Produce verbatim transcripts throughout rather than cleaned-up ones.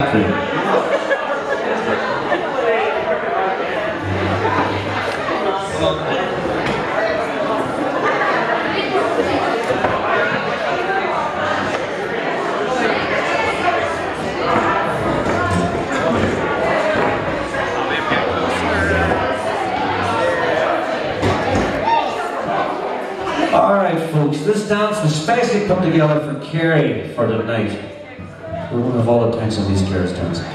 Alright folks, this dance was specially put together for Kerry for the night. We won't have all the thanks of these Kerry's dancing.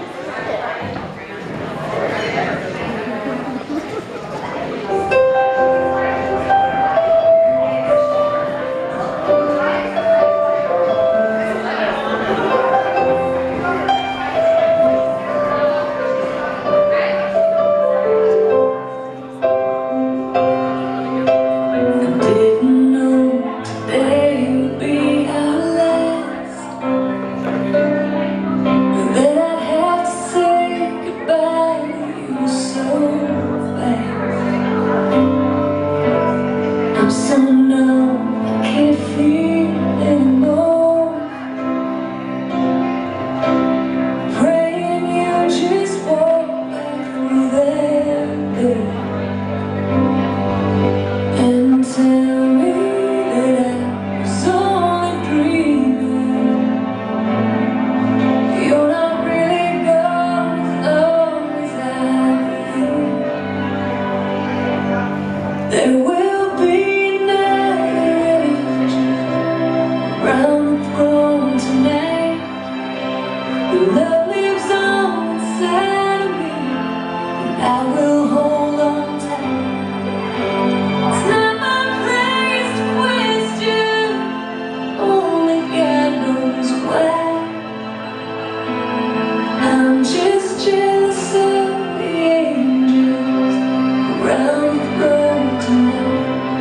So numb, I can't feel anymore. Praying you just walk back through that door and tell me that I was only dreaming. You're not really gone as long as I am. There will be round the throne tonight. Your love lives on inside of me, and I will hold on tight. It's not my place to question, only God knows why. I'm just jealous of the angels around the throne tonight.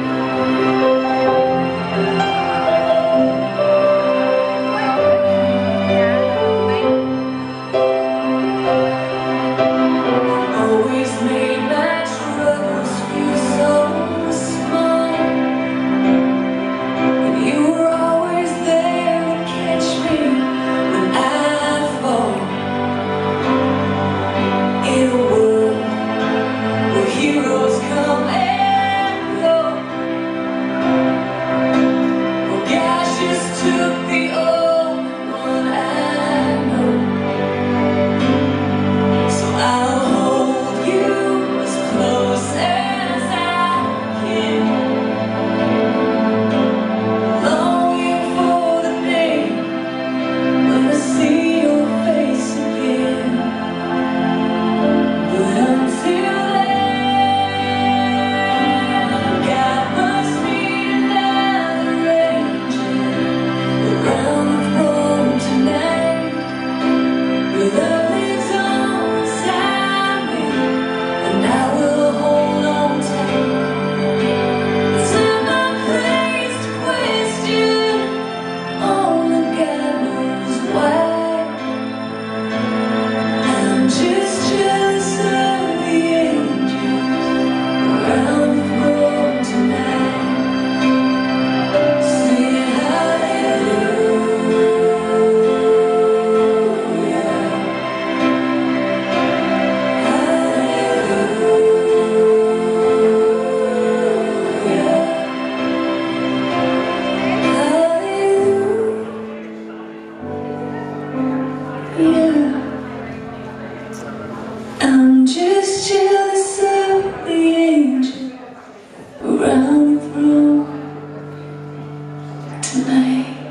I'm just jealous of the angel around the room tonight.